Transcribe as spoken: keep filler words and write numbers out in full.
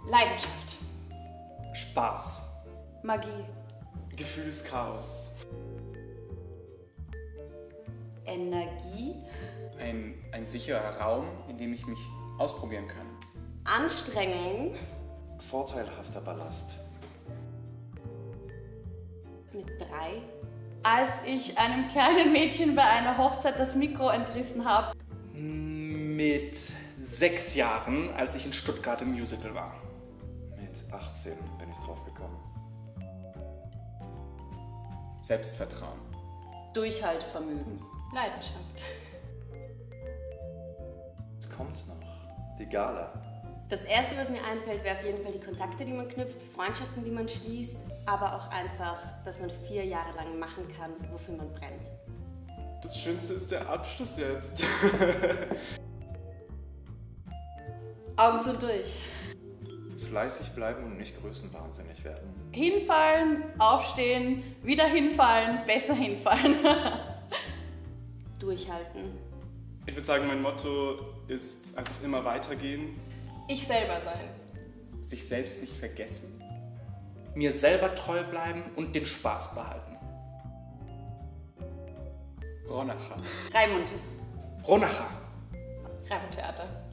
Leidenschaft. Spaß. Magie. Gefühlschaos. Energie. Ein, ein sicherer Raum, in dem ich mich ausprobieren kann. Anstrengung. Vorteilhafter Ballast. Mit drei. Als ich einem kleinen Mädchen bei einer Hochzeit das Mikro entrissen habe. Mit sechs Jahren, als ich in Stuttgart im Musical war. Mit achtzehn bin ich drauf gekommen. Selbstvertrauen. Durchhaltevermögen. Leidenschaft. Es kommt noch. Die Gala. Das Erste, was mir einfällt, wäre auf jeden Fall die Kontakte, die man knüpft, Freundschaften, die man schließt, aber auch einfach, dass man vier Jahre lang machen kann, wofür man brennt. Das Schönste ist der Abschluss jetzt. Augen zu durch. Fleißig bleiben und nicht größenwahnsinnig werden. Hinfallen, aufstehen, wieder hinfallen, besser hinfallen. Durchhalten. Ich würde sagen, mein Motto ist einfach immer weitergehen. Ich selber sein. Sich selbst nicht vergessen. Mir selber treu bleiben und den Spaß behalten. Ronacher. Raimund. Ronacher. Raimund Theater.